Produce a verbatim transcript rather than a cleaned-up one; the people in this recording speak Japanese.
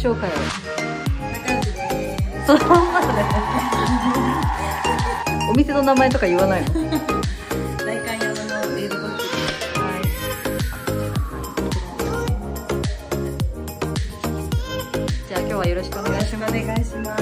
紹介を。 仲良しです。 そのまんまだね。お店の名前とか言わないの？ 代官山の冷蔵庫です。 はい。じゃあ今日はよろしくお願いします。 お願いします。